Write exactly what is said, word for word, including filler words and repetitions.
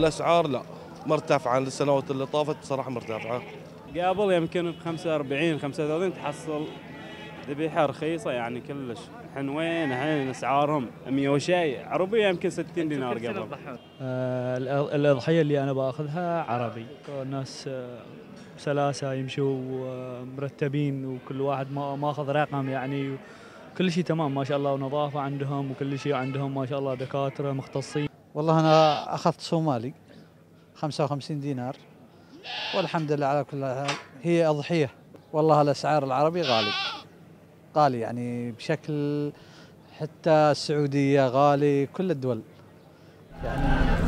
الاسعار لا مرتفعه عن السنوات اللي طافت، بصراحه مرتفعه. قبل يمكن ب خمسة وأربعين خمسة وثلاثين تحصل ذبيحه رخيصه يعني كلش. الحين وين الحين اسعارهم مية وشيء، عربيه يمكن ستين دينار قبل. آه الاضحيه اللي انا باخذها عربي، الناس آه سلاسه يمشوا آه مرتبين، وكل واحد ما ماخذ رقم يعني، كل شيء تمام ما شاء الله، ونظافه عندهم وكل شيء عندهم ما شاء الله، دكاتره مختصين. والله انا اخذت صومالي خمسة وخمسين دينار، والحمد لله على كل حال. هي اضحيه. والله الاسعار العربي غالي غالي يعني بشكل، حتى السعوديه غالي، كل الدول يعني.